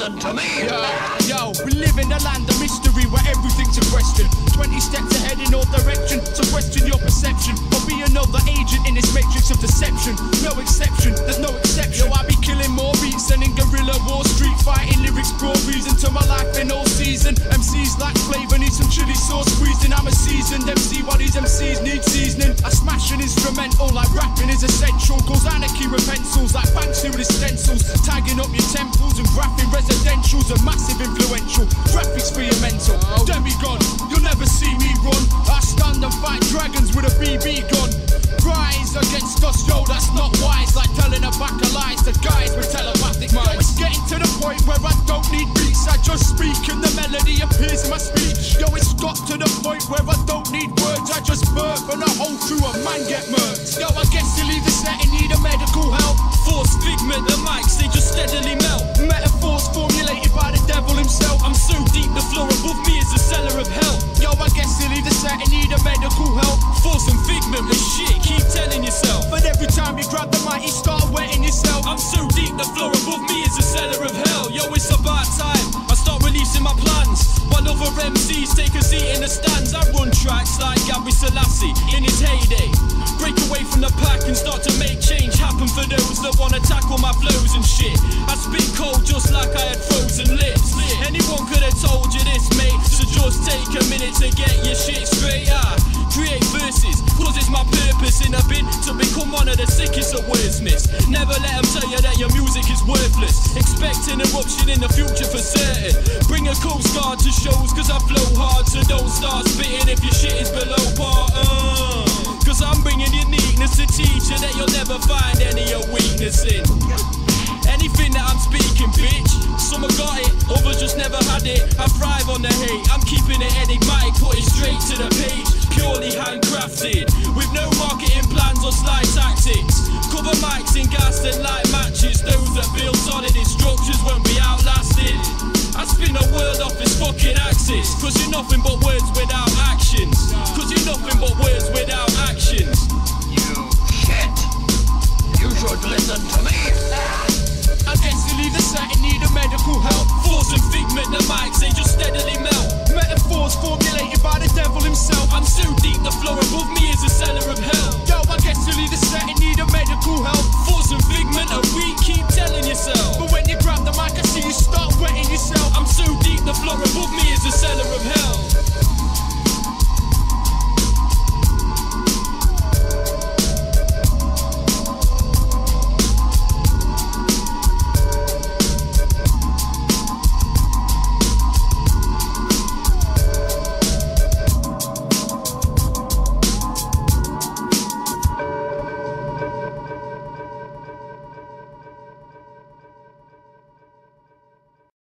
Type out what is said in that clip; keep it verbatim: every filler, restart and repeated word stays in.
listen to me. Yo, yo, we live in a land of mystery where everything's a question. Twenty steps ahead in all direction, so question your perception. Or be another agent in this matrix of deception. No exception, there's no exception. Yo, I be killing more beats than in guerrilla war, street fighting lyrics, broad reason to my life in all season. M Cs like flavor, need some chili sauce squeezed in. I'm a seasoned M C, while these M Cs need seasoning. I smash an instrumental like rapping is essential. Cause anarchy with pencils like Banksy with his stencils. Tagging up your temples and graphing residentials are massive influential. Graphics for your mental. Demigod, you'll never see me run. I stand and fight dragons with a B B gun. Rise against us, yo, that's not wise. Like telling a pack of lies to guys with telepathic minds. Yo, it's getting to the point where I don't need beats. I just speak and the melody appears in my speech. Yo, it's got to the point where I don't need words. I just burp and a whole crew of man get murked. Yo, I guess you leave the set and need a medical help. Force figment, the mics, they just steadily melt. Metaphors formulated by the devil himself. I'm so deep, the floor above me is the cellar of hell. Yo, I guess you leave the set and need a medical help. Force and figment with shit, keep telling yourself. But every time you grab the mic, you start wetting yourself. I'm so deep, the floor above me is the cellar of hell. Yo, it's about time I start releasing my plans. While other M Cs take a seat in the stands, I run tracks like Gabby Selassie in his heyday. Break away from the pack and start to make change happen for those that wanna tackle my flows and shit. I spit cold just like I had frozen lips. Anyone could have told you this, mate, so just take a minute to get your shit straight. I create verses, cause it's my purpose in a bid to become one of the sickest of wordsmiths. Never let them tell you that your music is worthless. Expect an eruption in the future for certain. Bring a coast guard to shows cause I flow hard, so don't start spitting if your shit is below par. uh, Cause I'm bringing uniqueness to teach you that you'll never find any of weakness in anything that I'm speaking, bitch. Some have got it, others just never had it. I thrive on the hate, I'm keeping it enigmatic, put it straight to the page. Purely handcrafted, with no marketing plans or slide tactics. Cover mics in gas and light matches. Those that build solid in structures won't be outlasted. I spin the world off its fucking axis, cause you're nothing but